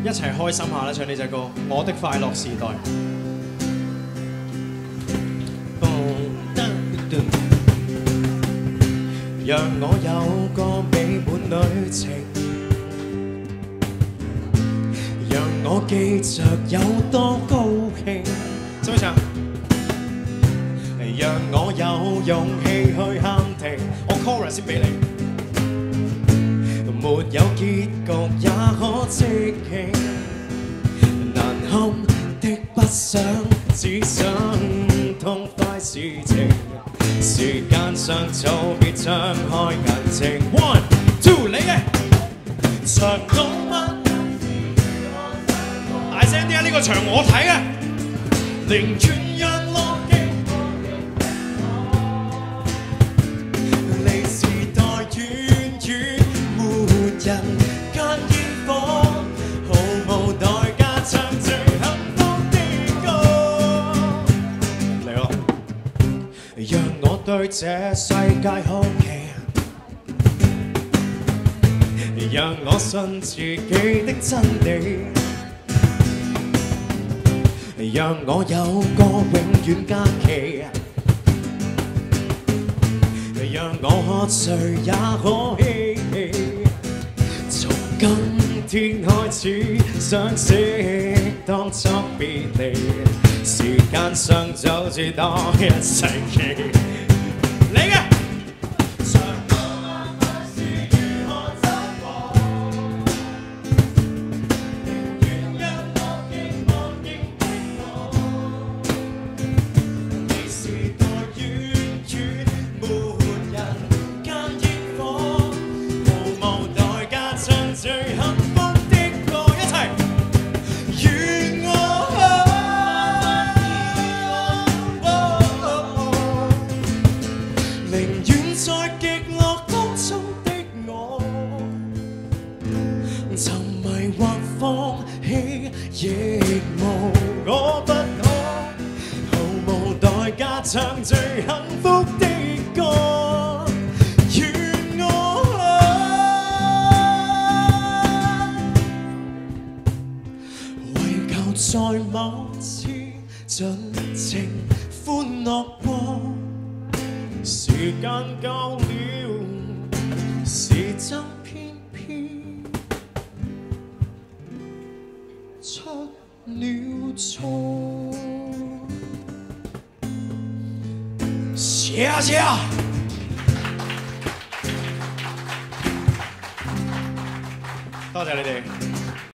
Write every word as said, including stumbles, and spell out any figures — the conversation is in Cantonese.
一齊開心下啦！唱呢隻歌《我的快樂時代》。讓我有個美滿旅程，讓我記着有多高興。使唔使唱？讓我有勇氣去喊停，我 chorus 先俾你。沒有結局也可即興，難堪的不想，只想痛快事情。時間上就別張開眼睛。One two 你嘅長路乜？大聲啲啊！呢個場我睇嘅，寧願讓落機。離時代遠遠，沒人間煙火，毫無代價唱最幸福的歌。嚟咯！讓我對這世界好奇，讓我信自己的真理，讓我有個永遠假期，讓我喝醉也可嬉戲。從今天開始，相識當作別離，時間上就似多一世紀。你嘅長路漫漫是如何走過，寧願讓我凝望凝的我。離時代遠遠，沒人間煙火，毫無代價唱最幸福的歌，一齊。願我寧願在極樂當中的我，沉迷或放棄，亦無我不可，毫無代價唱最幸福的歌。願我為求在某次盡情歡樂過。時間夠了，時針偏偏出了錯。謝謝。多謝你哋。